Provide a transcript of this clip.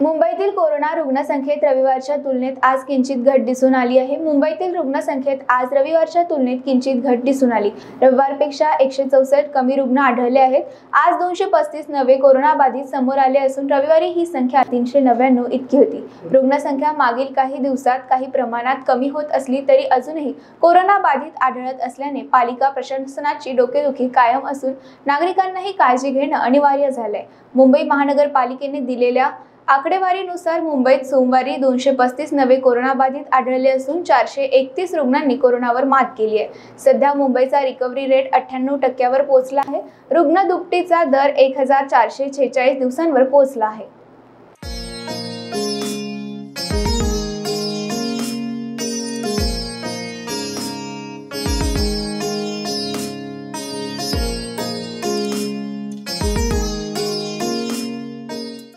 मुंबईतील कोरोना रुग्णसंख्येत रविवारच्या तुलनेत आज किंचित घट दिसून आली आहे। मुंबईतील रुग्णसंख्येत आज रविवारच्या तुलनेत किंचित घट दिसून आली। रविवारपेक्षा 164 कमी रुग्ण आढळले आहेत। आज 235 नवे कोरोना बाधित समोर आले असून रविवारी ही संख्या 399 इतकी होती। रुग्णसंख्या मागील काही दिवसात काही प्रमाणात कमी होत असली तरी अजूनही कोरोना बाधित आढळत असल्याने पालिका प्रशासनाची डोकेदुखी कायम असून नागरिकांनाही काळजी घेणं अनिवार्य झालंय। मुंबई महानगरपालिकेने दिलेल्या आकडेवारीनुसार मुंबईत सोमवारी 235 नवे कोरोना बाधित आढळले असून 431 रुग्णांनी कोरोनावर मात केली आहे। सध्या मुंबईचा रिकव्हरी रेट 98% वर पोहोचला आहे। रुग्ण दुपटीचा दर 1446 दिवसांवर पोहोचला आहे।